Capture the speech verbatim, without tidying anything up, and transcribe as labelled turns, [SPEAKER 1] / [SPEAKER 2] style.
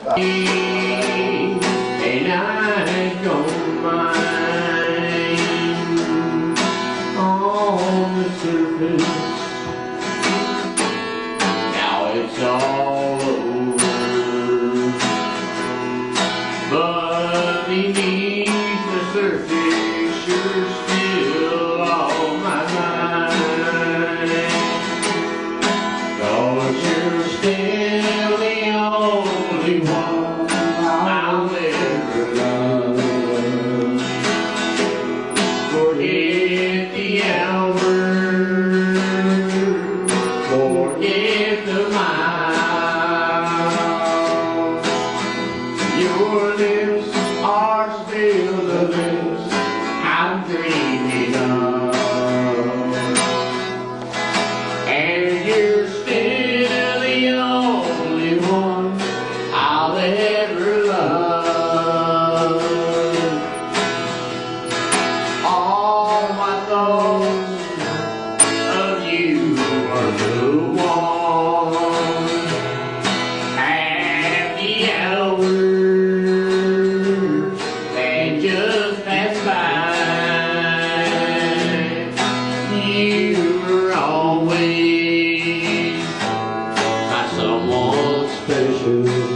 [SPEAKER 1] And I don't mind on the surface. Now it's all over, but beneath the surface you're still on my mind. 'Cause you're still the only one I'll ever love. Forget the hours, forget the miles. Your lips are still the lips I'm dreaming of, and you're still the only one I'll ever love. All my thoughts of you are the one. Happy hours that just pass by. You were always my someone special.